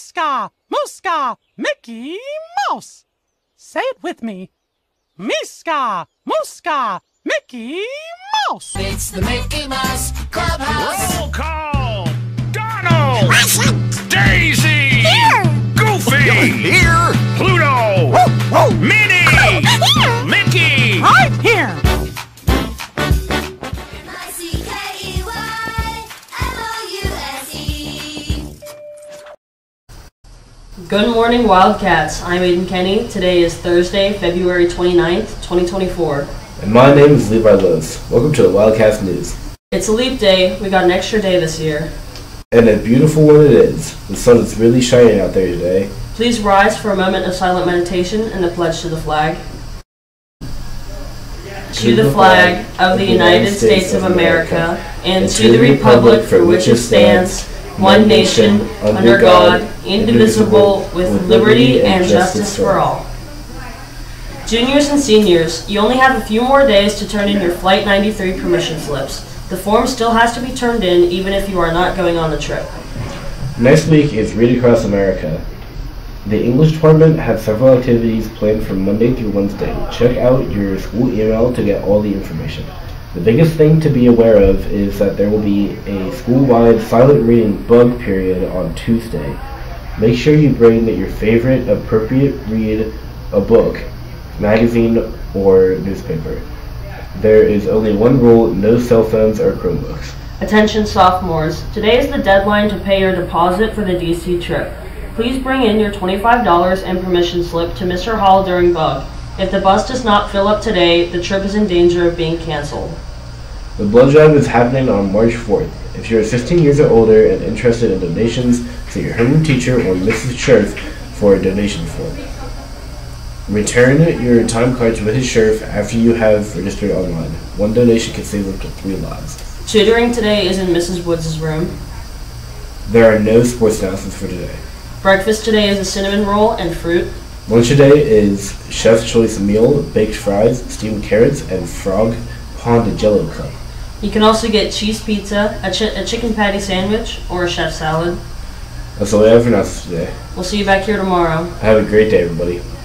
Miska, Muska, Mickey Mouse. Say it with me. Miska, Muska, Mickey Mouse. It's the Mickey Mouse Clubhouse. Roll call! Donald! Present! Daisy! Here! Goofy! Here! Pluto! Whoa, whoa! Minnie! Here! Mickey! I'm here. Good morning, Wildcats. I'm Aiden Kenny. Today is Thursday, February 29th, 2024. And my name is Levi Lewis. Welcome to the Wildcats News. It's a leap day. We got an extra day this year. And a beautiful one it is. The sun is really shining out there today. Please rise for a moment of silent meditation and the pledge to the flag. To the flag of the United States of America and to the republic for which it stands, one nation, under God, indivisible, with liberty and justice for all. Juniors and seniors, you only have a few more days to turn in your Flight 93 permission slips. The form still has to be turned in even if you are not going on the trip. Next week is Read Across America. The English department has several activities planned from Monday through Wednesday. Check out your school email to get all the information. The biggest thing to be aware of is that there will be a school-wide silent reading bug period on Tuesday. Make sure you bring your favorite appropriate read a book, magazine, or newspaper. There is only one rule: no cell phones or Chromebooks. Attention sophomores, today is the deadline to pay your deposit for the DC trip. Please bring in your $25 and permission slip to Mr. Hall during bug. If the bus does not fill up today, the trip is in danger of being canceled. The blood drive is happening on March 4th. If you're 16 years or older and interested in donations, see your homeroom teacher or Mrs. Scherf for a donation form. Return your time card to Mrs. Scherf after you have registered online. One donation can save up to 3 lives. Tutoring today is in Mrs. Woods' room. There are no sports announcements for today. Breakfast today is a cinnamon roll and fruit. Lunch today is Chef's Choice meal, baked fries, steamed carrots, and frog pond jello cup. You can also get cheese pizza, a chicken patty sandwich, or a chef salad. That's all I have for announcements today. We'll see you back here tomorrow. Have a great day, everybody.